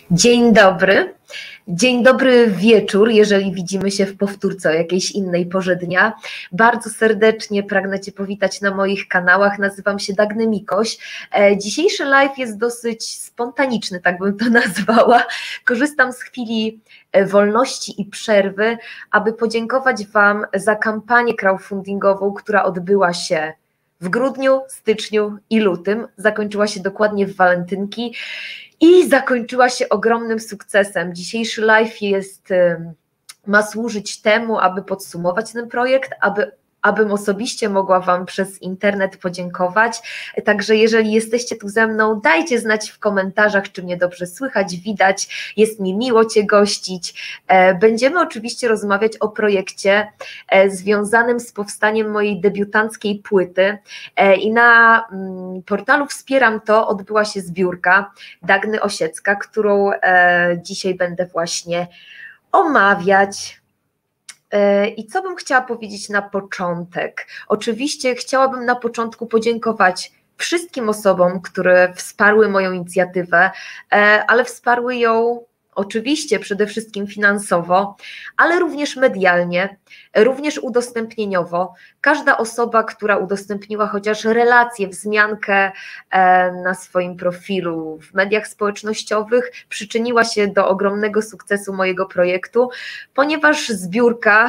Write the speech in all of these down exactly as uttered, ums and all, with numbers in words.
Dzień dobry. Dzień dobry wieczór, jeżeli widzimy się w powtórce o jakiejś innej porze dnia. Bardzo serdecznie pragnę Cię powitać na moich kanałach. Nazywam się Dagny Mikoś. Dzisiejszy live jest dosyć spontaniczny, tak bym to nazwała. Korzystam z chwili wolności i przerwy, aby podziękować Wam za kampanię crowdfundingową, która odbyła się w grudniu, styczniu i lutym. Zakończyła się dokładnie w walentynki. I zakończyła się ogromnym sukcesem. Dzisiejszy live jest, ma służyć temu, aby podsumować ten projekt, aby, abym osobiście mogła Wam przez internet podziękować. Także jeżeli jesteście tu ze mną, dajcie znać w komentarzach, czy mnie dobrze słychać, widać. Jest mi miło Cię gościć. Będziemy oczywiście rozmawiać o projekcie związanym z powstaniem mojej debiutanckiej płyty i na portalu Wspieram To odbyła się zbiórka Dagny Osiecka, którą dzisiaj będę właśnie omawiać. I co bym chciała powiedzieć na początek? Oczywiście chciałabym na początku podziękować wszystkim osobom, które wsparły moją inicjatywę, ale wsparły ją oczywiście przede wszystkim finansowo, ale również medialnie, również udostępnieniowo. Każda osoba, która udostępniła chociaż relację, wzmiankę na swoim profilu w mediach społecznościowych, przyczyniła się do ogromnego sukcesu mojego projektu, ponieważ zbiórka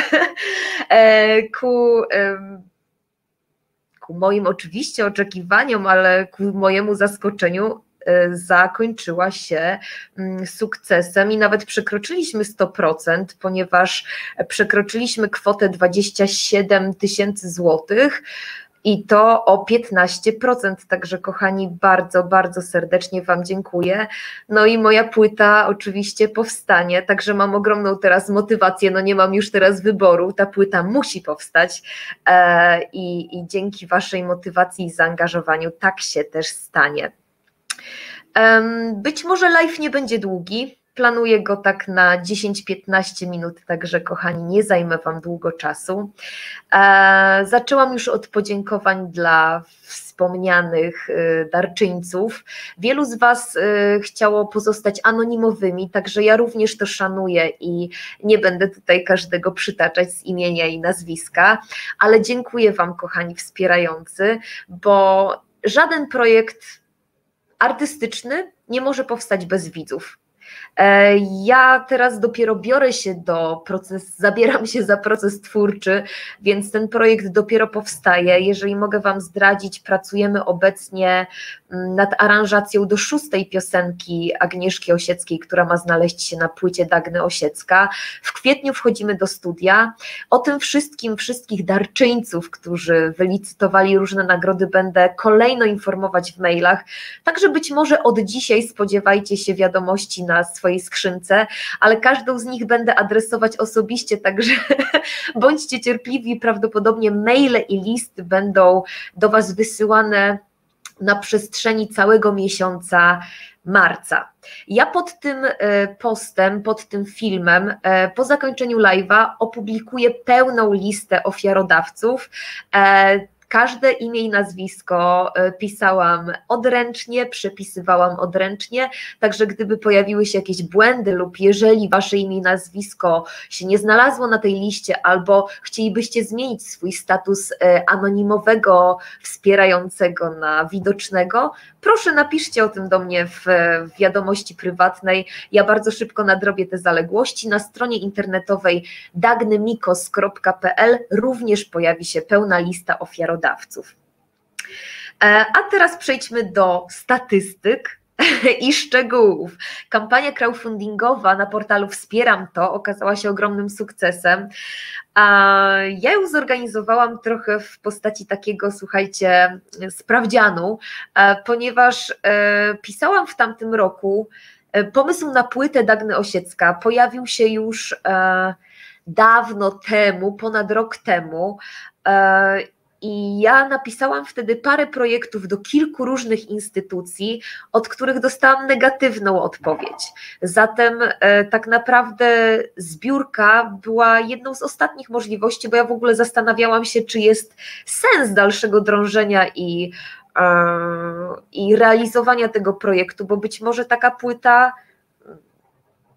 ku, ku moim oczywiście oczekiwaniom, ale ku mojemu zaskoczeniu zakończyła się sukcesem i nawet przekroczyliśmy sto procent, ponieważ przekroczyliśmy kwotę dwadzieścia siedem tysięcy złotych i to o piętnaście procent, także kochani, bardzo, bardzo serdecznie Wam dziękuję. No i moja płyta oczywiście powstanie, także mam ogromną teraz motywację, no nie mam już teraz wyboru, ta płyta musi powstać e, i, i dzięki Waszej motywacji i zaangażowaniu tak się też stanie. Być może live nie będzie długi, planuję go tak na dziesięć piętnaście minut, także kochani, nie zajmę Wam długo czasu. Zaczęłam już od podziękowań dla wspomnianych darczyńców. Wielu z Was chciało pozostać anonimowymi, także ja również to szanuję i nie będę tutaj każdego przytaczać z imienia i nazwiska, ale dziękuję Wam, kochani wspierający, bo żaden projekt artystyczny nie może powstać bez widzów. Ja teraz dopiero biorę się do procesu, zabieram się za proces twórczy, więc ten projekt dopiero powstaje. Jeżeli mogę Wam zdradzić, pracujemy obecnie nad aranżacją do szóstej piosenki Agnieszki Osieckiej, która ma znaleźć się na płycie Dagny Osiecka. W kwietniu wchodzimy do studia. O tym wszystkim, wszystkich darczyńców, którzy wylicytowali różne nagrody, będę kolejno informować w mailach, także być może od dzisiaj spodziewajcie się wiadomości na swojej skrzynce, ale każdą z nich będę adresować osobiście, także bądźcie cierpliwi, prawdopodobnie maile i listy będą do Was wysyłane na przestrzeni całego miesiąca marca. Ja pod tym postem, pod tym filmem, po zakończeniu live'a opublikuję pełną listę ofiarodawców. Każde imię i nazwisko pisałam odręcznie, przepisywałam odręcznie, także gdyby pojawiły się jakieś błędy lub jeżeli Wasze imię i nazwisko się nie znalazło na tej liście albo chcielibyście zmienić swój status anonimowego wspierającego na widocznego, proszę napiszcie o tym do mnie w wiadomości prywatnej. Ja bardzo szybko nadrobię te zaległości. Na stronie internetowej dagnymikos kropka p l również pojawi się pełna lista ofiarodawców. A teraz przejdźmy do statystyk i szczegółów. Kampania crowdfundingowa na portalu Wspieram To okazała się ogromnym sukcesem. Ja ją zorganizowałam trochę w postaci takiego, słuchajcie, sprawdzianu, ponieważ pisałam w tamtym roku, pomysł na płytę Dagny Osiecka pojawił się już dawno temu, ponad rok temu. I ja napisałam wtedy parę projektów do kilku różnych instytucji, od których dostałam negatywną odpowiedź. Zatem e, tak naprawdę zbiórka była jedną z ostatnich możliwości, bo ja w ogóle zastanawiałam się, czy jest sens dalszego drążenia i, e, i realizowania tego projektu, bo być może taka płyta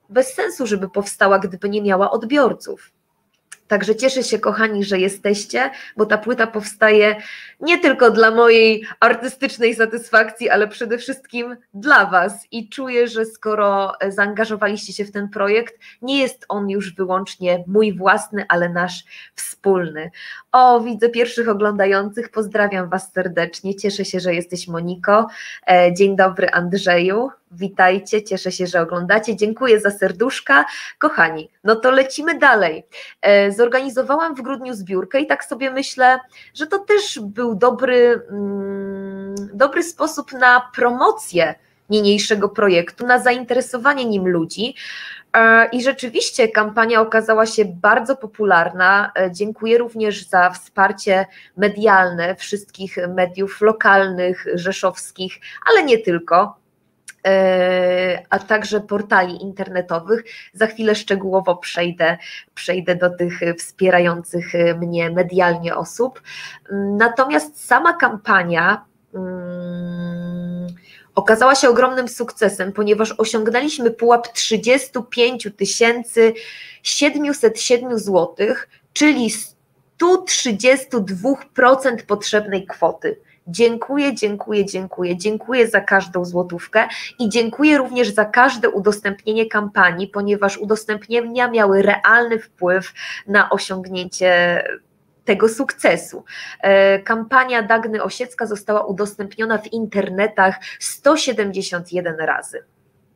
bez sensu, żeby powstała, gdyby nie miała odbiorców. Także cieszę się, kochani, że jesteście, bo ta płyta powstaje nie tylko dla mojej artystycznej satysfakcji, ale przede wszystkim dla Was i czuję, że skoro zaangażowaliście się w ten projekt, nie jest on już wyłącznie mój własny, ale nasz wspólny. O, widzę pierwszych oglądających, pozdrawiam Was serdecznie, cieszę się, że jesteś, Moniko. Dzień dobry, Andrzeju. Witajcie, cieszę się, że oglądacie, dziękuję za serduszka. Kochani, no to lecimy dalej. Zorganizowałam w grudniu zbiórkę i tak sobie myślę, że to też był dobry, mm, dobry sposób na promocję niniejszego projektu, na zainteresowanie nim ludzi. I rzeczywiście kampania okazała się bardzo popularna. Dziękuję również za wsparcie medialne wszystkich mediów lokalnych, rzeszowskich, ale nie tylko, a także portali internetowych. Za chwilę szczegółowo przejdę, przejdę do tych wspierających mnie medialnie osób. Natomiast sama kampania hmm, okazała się ogromnym sukcesem, ponieważ osiągnęliśmy pułap trzydzieści pięć tysięcy siedemset siedem złotych, czyli sto trzydzieści dwa procent potrzebnej kwoty. Dziękuję, dziękuję, dziękuję, dziękuję za każdą złotówkę i dziękuję również za każde udostępnienie kampanii, ponieważ udostępnienia miały realny wpływ na osiągnięcie tego sukcesu. Kampania Dagny Osiecka została udostępniona w internetach sto siedemdziesiąt jeden razy.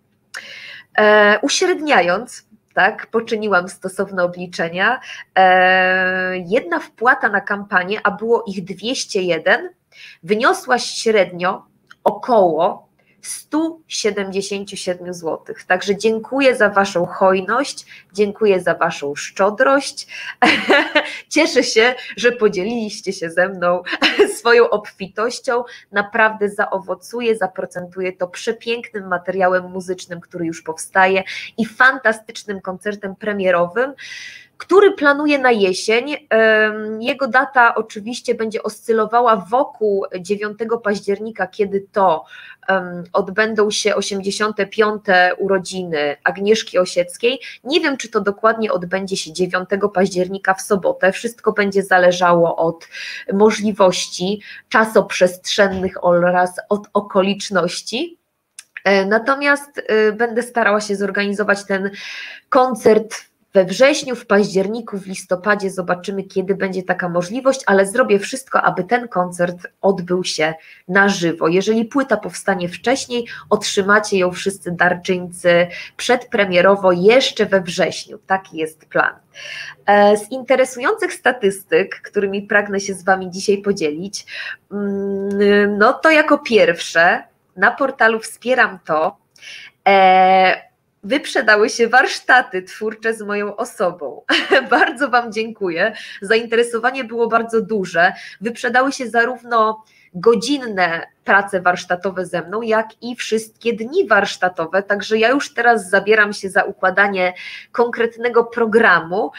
Uśredniając, tak, poczyniłam stosowne obliczenia, jedna wpłata na kampanię, a było ich dwieście jeden, wyniosła średnio około sto siedemdziesiąt siedem złotych. Także dziękuję za Waszą hojność, dziękuję za Waszą szczodrość. Cieszę się, że podzieliliście się ze mną swoją obfitością. Naprawdę zaowocuje, zaprocentuje to przepięknym materiałem muzycznym, który już powstaje i fantastycznym koncertem premierowym, który planuję na jesień. Jego data oczywiście będzie oscylowała wokół dziewiątego października, kiedy to odbędą się osiemdziesiąte piąte urodziny Agnieszki Osieckiej. Nie wiem, czy to dokładnie odbędzie się dziewiątego października w sobotę. Wszystko będzie zależało od możliwości czasoprzestrzennych oraz od okoliczności. Natomiast będę starała się zorganizować ten koncert we wrześniu, w październiku, w listopadzie, zobaczymy, kiedy będzie taka możliwość, ale zrobię wszystko, aby ten koncert odbył się na żywo. Jeżeli płyta powstanie wcześniej, otrzymacie ją wszyscy darczyńcy przedpremierowo jeszcze we wrześniu. Taki jest plan. Z interesujących statystyk, którymi pragnę się z Wami dzisiaj podzielić, no to jako pierwsze na portalu Wspieram To wyprzedały się warsztaty twórcze z moją osobą. Bardzo Wam dziękuję. Zainteresowanie było bardzo duże. Wyprzedały się zarówno godzinne prace warsztatowe ze mną, jak i wszystkie dni warsztatowe, także ja już teraz zabieram się za układanie konkretnego programu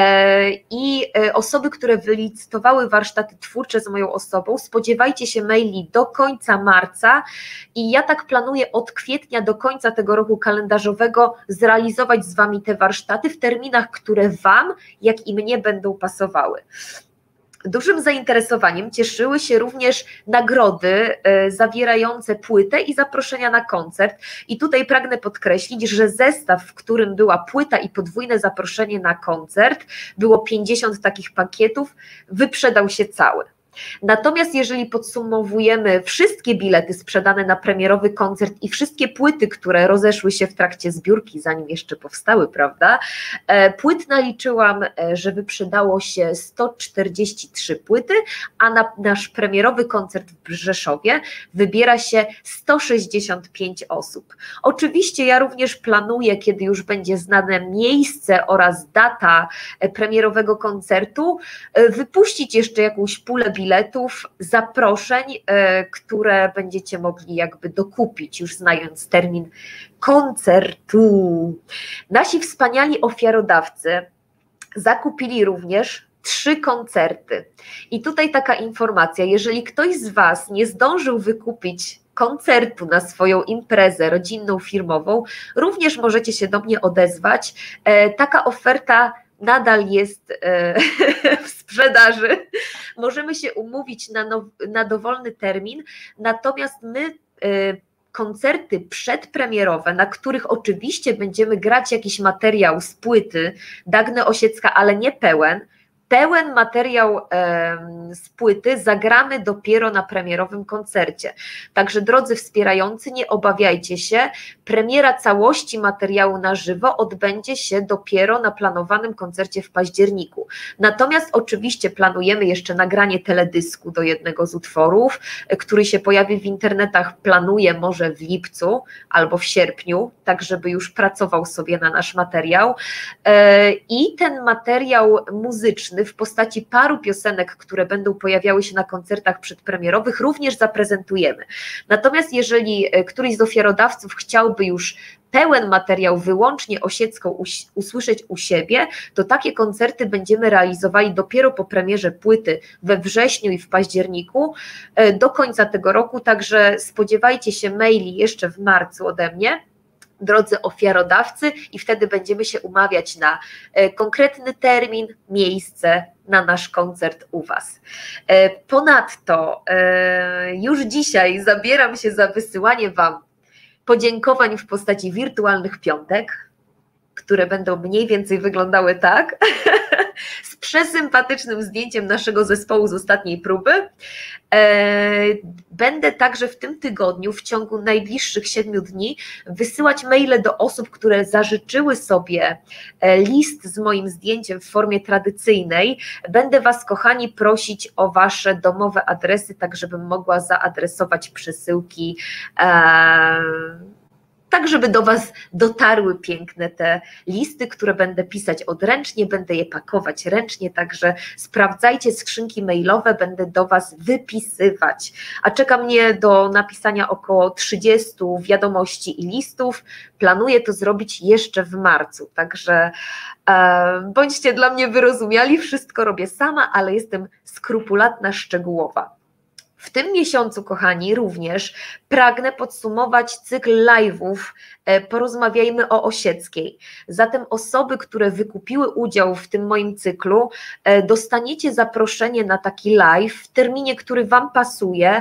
i osoby, które wylicytowały warsztaty twórcze z moją osobą, spodziewajcie się maili do końca marca i ja tak planuję od kwietnia do końca tego roku kalendarzowego zrealizować z Wami te warsztaty w terminach, które Wam, jak i mnie będą pasowały. Dużym zainteresowaniem cieszyły się również nagrody zawierające płytę i zaproszenia na koncert i tutaj pragnę podkreślić, że zestaw, w którym była płyta i podwójne zaproszenie na koncert, było pięćdziesiąt takich pakietów, wyprzedał się cały. Natomiast jeżeli podsumowujemy wszystkie bilety sprzedane na premierowy koncert i wszystkie płyty, które rozeszły się w trakcie zbiórki, zanim jeszcze powstały, prawda, płyt naliczyłam, że wyprzedało się sto czterdzieści trzy płyty, a na nasz premierowy koncert w Rzeszowie wybiera się sto sześćdziesiąt pięć osób. Oczywiście ja również planuję, kiedy już będzie znane miejsce oraz data premierowego koncertu, wypuścić jeszcze jakąś pulę biletów, biletów, zaproszeń, które będziecie mogli jakby dokupić, już znając termin koncertu. Nasi wspaniali ofiarodawcy zakupili również trzy koncerty. I tutaj taka informacja, jeżeli ktoś z Was nie zdążył wykupić koncertu, na swoją imprezę rodzinną, firmową, również możecie się do mnie odezwać. Taka oferta nadal jest w sprzedaży. Możemy się umówić na, now, na dowolny termin, natomiast my koncerty przedpremierowe, na których oczywiście będziemy grać jakiś materiał z płyty Dagne Osiecka, ale nie pełen, Pełen materiał z płyty zagramy dopiero na premierowym koncercie. Także drodzy wspierający, nie obawiajcie się, premiera całości materiału na żywo odbędzie się dopiero na planowanym koncercie w październiku. Natomiast oczywiście planujemy jeszcze nagranie teledysku do jednego z utworów, który się pojawi w internetach, planuję może w lipcu albo w sierpniu, tak żeby już pracował sobie na nasz materiał. I ten materiał muzyczny w postaci paru piosenek, które będą pojawiały się na koncertach przedpremierowych, również zaprezentujemy. Natomiast jeżeli któryś z ofiarodawców chciałby już pełen materiał wyłącznie Osiecką usłyszeć u siebie, to takie koncerty będziemy realizowali dopiero po premierze płyty we wrześniu i w październiku do końca tego roku, także spodziewajcie się maili jeszcze w marcu ode mnie, drodzy ofiarodawcy, i wtedy będziemy się umawiać na konkretny termin, miejsce na nasz koncert u Was. Ponadto już dzisiaj zabieram się za wysyłanie Wam podziękowań w postaci wirtualnych piątek, które będą mniej więcej wyglądały tak, z przesympatycznym zdjęciem naszego zespołu z ostatniej próby. Będę także w tym tygodniu, w ciągu najbliższych siedmiu dni, wysyłać maile do osób, które zażyczyły sobie list z moim zdjęciem w formie tradycyjnej. Będę Was, kochani, prosić o Wasze domowe adresy, tak żebym mogła zaadresować przesyłki, tak żeby do Was dotarły piękne te listy, które będę pisać odręcznie, będę je pakować ręcznie, także sprawdzajcie skrzynki mailowe, będę do Was wypisywać. A czeka mnie do napisania około trzydziestu wiadomości i listów. Planuję to zrobić jeszcze w marcu, także e, bądźcie dla mnie wyrozumiali, wszystko robię sama, ale jestem skrupulatna, szczegółowa. W tym miesiącu, kochani, również pragnę podsumować cykl live'ów Porozmawiajmy o Osieckiej. Zatem osoby, które wykupiły udział w tym moim cyklu, dostaniecie zaproszenie na taki live w terminie, który Wam pasuje,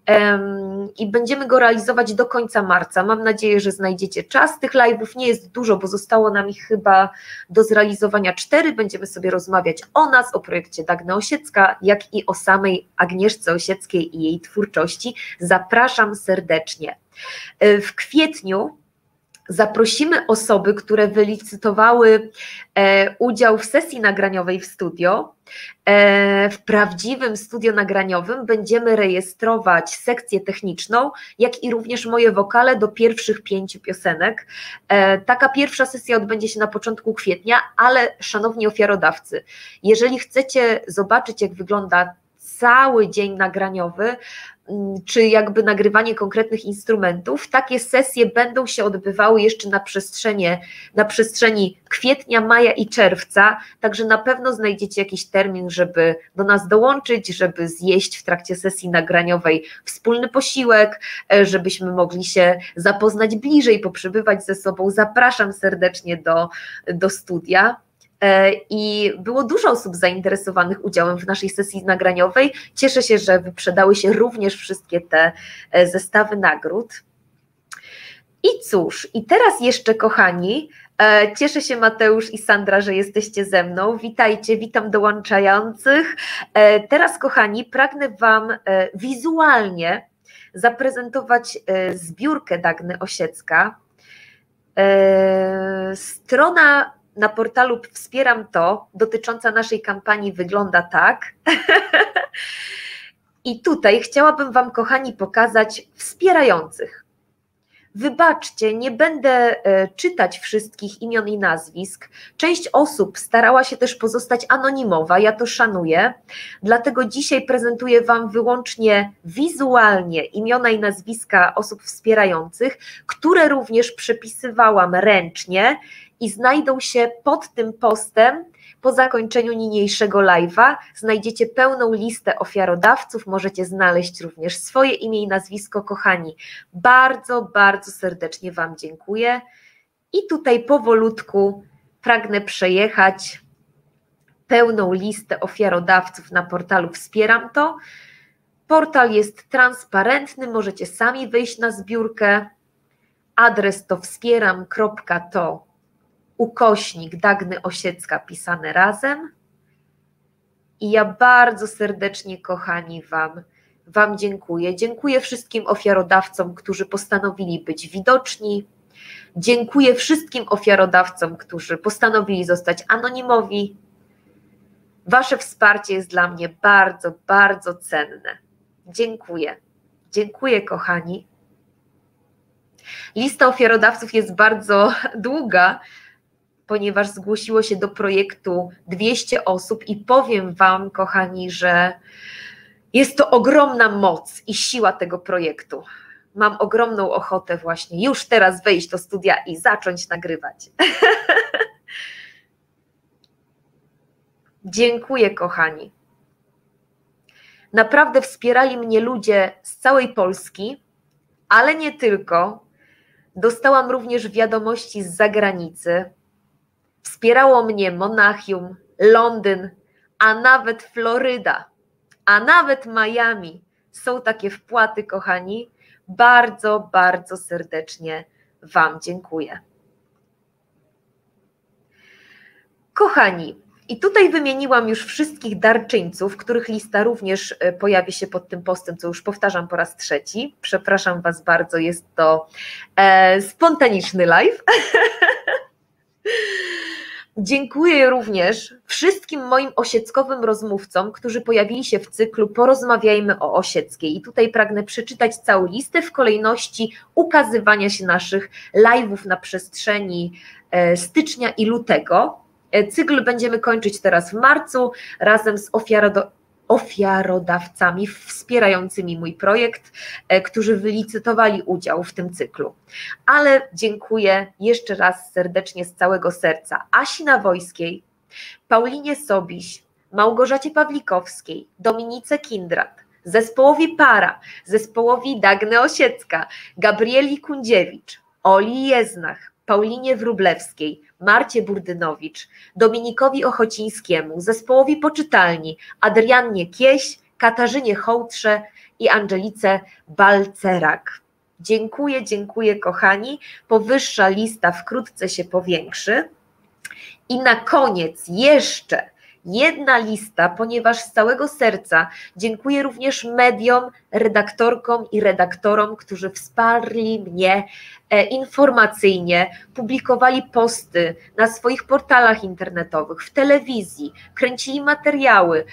i będziemy go realizować do końca marca. Mam nadzieję, że znajdziecie czas. Tych live'ów nie jest dużo, bo zostało nam ich chyba do zrealizowania cztery. Będziemy sobie rozmawiać o nas, o projekcie Dagna Osiecka, jak i o samej Agnieszce Osieckiej i jej twórczości. Zapraszam serdecznie. W kwietniu zaprosimy osoby, które wylicytowały e, udział w sesji nagraniowej w studio. E, w prawdziwym studio nagraniowym będziemy rejestrować sekcję techniczną, jak i również moje wokale do pierwszych pięciu piosenek. E, taka pierwsza sesja odbędzie się na początku kwietnia, ale szanowni ofiarodawcy, jeżeli chcecie zobaczyć, jak wygląda cały dzień nagraniowy, czy jakby nagrywanie konkretnych instrumentów, takie sesje będą się odbywały jeszcze na przestrzeni, na przestrzeni kwietnia, maja i czerwca, także na pewno znajdziecie jakiś termin, żeby do nas dołączyć, żeby zjeść w trakcie sesji nagraniowej wspólny posiłek, żebyśmy mogli się zapoznać bliżej, poprzebywać ze sobą. Zapraszam serdecznie do, do studia. I było dużo osób zainteresowanych udziałem w naszej sesji nagraniowej. Cieszę się, że wyprzedały się również wszystkie te zestawy nagród. I cóż, i teraz jeszcze, kochani, cieszę się, Mateusz i Sandra, że jesteście ze mną. Witajcie, witam dołączających. Teraz, kochani, pragnę Wam wizualnie zaprezentować zbiórkę Dagny Osiecka. Strona na portalu Wspieram To, dotycząca naszej kampanii, wygląda tak. I tutaj chciałabym Wam, kochani, pokazać wspierających. Wybaczcie, nie będę czytać wszystkich imion i nazwisk. Część osób starała się też pozostać anonimowa, ja to szanuję, dlatego dzisiaj prezentuję Wam wyłącznie wizualnie imiona i nazwiska osób wspierających, które również przepisywałam ręcznie i znajdą się pod tym postem, Po zakończeniu niniejszego live'a znajdziecie pełną listę ofiarodawców, możecie znaleźć również swoje imię i nazwisko, kochani. Bardzo, bardzo serdecznie Wam dziękuję i tutaj powolutku pragnę przejechać pełną listę ofiarodawców na portalu Wspieram To. Portal jest transparentny, możecie sami wejść na zbiórkę. Adres to wspieram kropka to ukośnik Dagny Osiecka pisane razem. I ja bardzo serdecznie, kochani, Wam, Wam dziękuję. Dziękuję wszystkim ofiarodawcom, którzy postanowili być widoczni. Dziękuję wszystkim ofiarodawcom, którzy postanowili zostać anonimowi. Wasze wsparcie jest dla mnie bardzo, bardzo cenne. Dziękuję. Dziękuję, kochani. Lista ofiarodawców jest bardzo długa, ponieważ zgłosiło się do projektu dwieście osób i powiem Wam, kochani, że jest to ogromna moc i siła tego projektu. Mam ogromną ochotę właśnie już teraz wejść do studia i zacząć nagrywać. Dziękuję, kochani. Naprawdę wspierali mnie ludzie z całej Polski, ale nie tylko. Dostałam również wiadomości z zagranicy. Wspierało mnie Monachium, Londyn, a nawet Floryda, a nawet Miami. Są takie wpłaty, kochani. Bardzo, bardzo serdecznie Wam dziękuję. Kochani, i tutaj wymieniłam już wszystkich darczyńców, których lista również pojawi się pod tym postem, co już powtarzam po raz trzeci. Przepraszam Was bardzo, jest to e, spontaniczny live. Dziękuję również wszystkim moim osieckowym rozmówcom, którzy pojawili się w cyklu Porozmawiajmy o Osieckiej. I tutaj pragnę przeczytać całą listę w kolejności ukazywania się naszych live'ów na przestrzeni stycznia i lutego. Cykl będziemy kończyć teraz w marcu razem z ofiarodo- ofiarodawcami wspierającymi mój projekt, którzy wylicytowali udział w tym cyklu. Ale dziękuję jeszcze raz serdecznie z całego serca Asi Nawojskiej, Paulinie Sobiś, Małgorzacie Pawlikowskiej, Dominice Kindrat, zespołowi Para, zespołowi Dagny Osiecka, Gabrieli Kundziewicz, Oli Jeznach, Paulinie Wróblewskiej, Marcie Burdynowicz, Dominikowi Ochocińskiemu, zespołowi Poczytalni, Adriannie Kieś, Katarzynie Hołtrze i Angelice Balcerak. Dziękuję, dziękuję, kochani. Powyższa lista wkrótce się powiększy. I na koniec jeszcze jedna lista, ponieważ z całego serca dziękuję również mediom, redaktorkom i redaktorom, którzy wsparli mnie informacyjnie, publikowali posty na swoich portalach internetowych, w telewizji, kręcili materiały,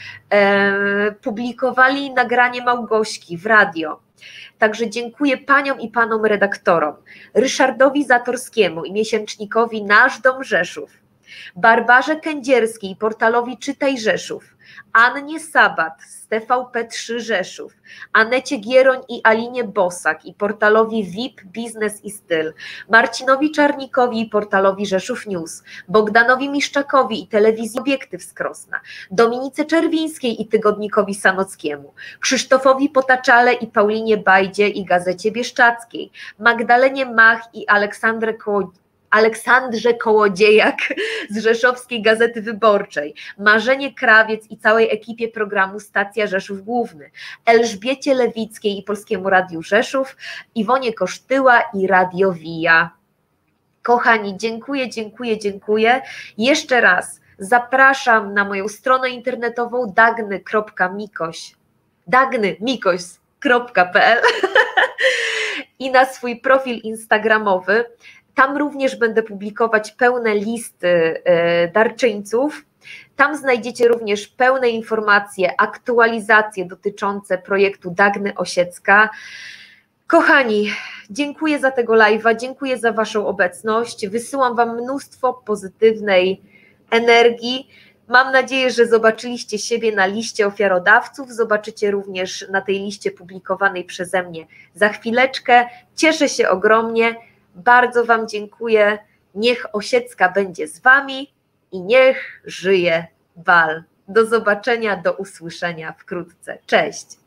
publikowali nagranie Małgośki w radio. Także dziękuję paniom i panom redaktorom, Ryszardowi Zatorskiemu i miesięcznikowi Nasz Dom Rzeszów, Barbarze Kędzierskiej, portalowi Czytaj Rzeszów, Annie Sabat z T V P trzy Rzeszów, Anecie Gieroń i Alinie Bosak i portalowi V I P Biznes i Styl, Marcinowi Czarnikowi i portalowi Rzeszów News, Bogdanowi Miszczakowi i telewizji Obiektyw z Krosna, Dominice Czerwińskiej i tygodnikowi Sanockiemu, Krzysztofowi Potaczale i Paulinie Bajdzie i Gazecie Bieszczackiej, Magdalenie Mach i Aleksandrze Koło Aleksandrze Kołodziejak z Rzeszowskiej Gazety Wyborczej, Marzenie Krawiec i całej ekipie programu Stacja Rzeszów Główny, Elżbiecie Lewickiej i Polskiemu Radiu Rzeszów, Iwonie Kosztyła i Radio Via. Kochani, dziękuję, dziękuję, dziękuję. Jeszcze raz zapraszam na moją stronę internetową dagny kropka mikoś dagny mikoś kropka p l i na swój profil instagramowy. Tam również będę publikować pełne listy darczyńców. Tam znajdziecie również pełne informacje, aktualizacje dotyczące projektu Dagny Osiecka. Kochani, dziękuję za tego live'a, dziękuję za Waszą obecność. Wysyłam Wam mnóstwo pozytywnej energii. Mam nadzieję, że zobaczyliście siebie na liście ofiarodawców, zobaczycie również na tej liście publikowanej przeze mnie za chwileczkę. Cieszę się ogromnie. Bardzo Wam dziękuję. Niech Osiecka będzie z Wami i niech żyje bal. Do zobaczenia, do usłyszenia wkrótce. Cześć!